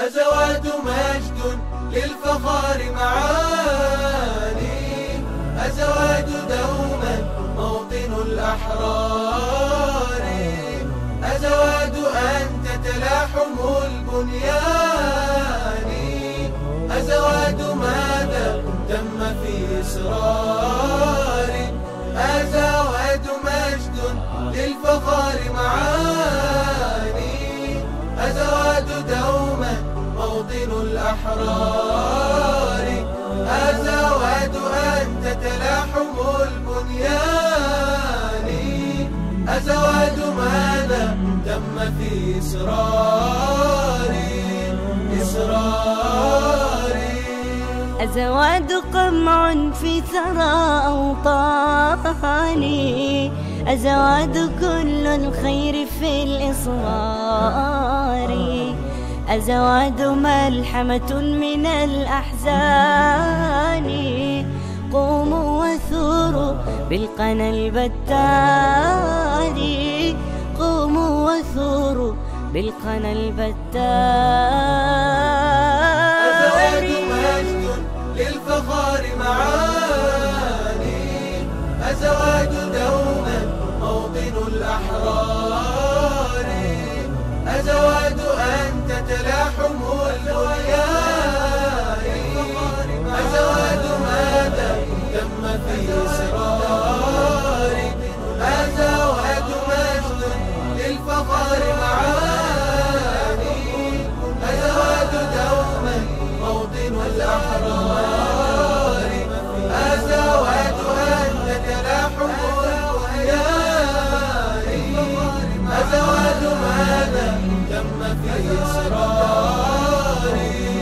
أزواج مجد للفخار معاني، أزواج دوما موطن الأحرار، أزواج أنت تلاحم البنيان، أزواج ماذا تم في إصرار، أزواج مجد للفخار معاني، أزواج دوما موطن الأحرار، أزواج أنت تلاحم البنيان، أزواج ماذا تم في إصرار، أزواج قمع في ثرى أوطاني، أزواج كل الخير في الإصرار، أزواج ملحمة من الأحزان، قوموا وثوروا بالقنا البتار، قوموا وثوروا بالقنا البتار. أزواج مجد للفخار معاني، أزواج دوما موطن الأحرار، أزواج أنت تلاحم البنيان، أزواج ماذا تم في إصرار، أزواج مجد للفخار معاني، أزواج دوما موطن الأحرار، أزواج أنت تلاحم البنيان، أزواج ماذا تم في إصرار،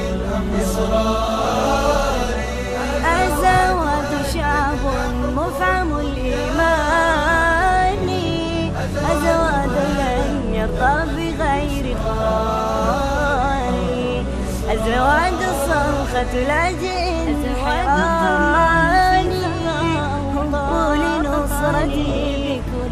أزواج شعب مفعم الإيمان، أزواج لن يرضى بغير قرار، أزواج صرخة لاجئ حيران، هبوا لنصرتي بكل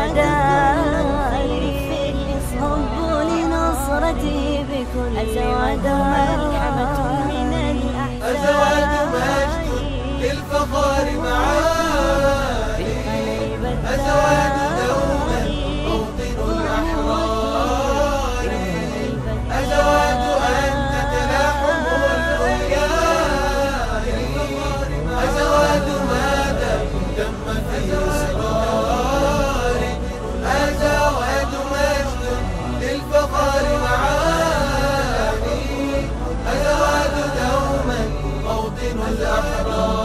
ودار، هبوا لنصرتي بكل ملحمة من الأحزان. أزواج مجد للفخار معاني، أزواج دوما موطن الأحرار، أزواج أنت تلاحم البنيان، أزواج ماذا تم في إصرار، أزواج مجد للفخار معاني، أزواج دوما موطن الأحرار.